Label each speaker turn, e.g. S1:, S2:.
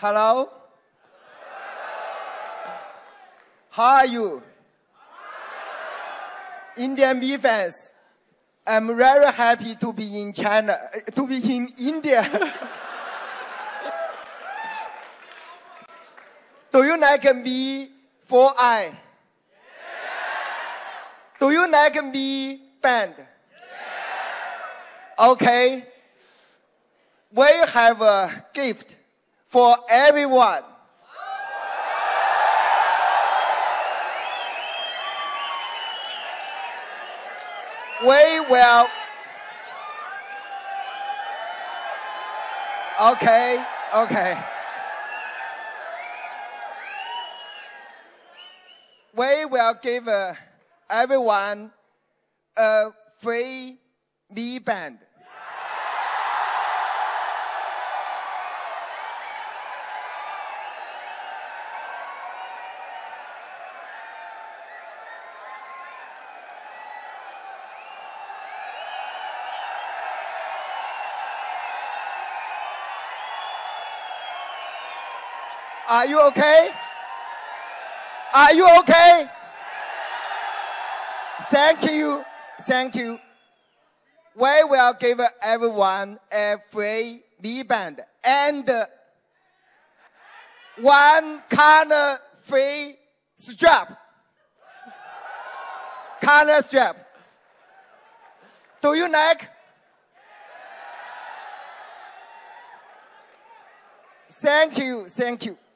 S1: Hello? How are you? Indian B fans, I'm very happy to be in China, to be in India. Do you like me for I? Do you like me band? Okay. We have a gift for everyone. We will. Okay. We will give everyone a free V band. Are you okay? Are you okay? Thank you. We will give everyone a free V band and one color free strap. Color strap. Do you like? Thank you.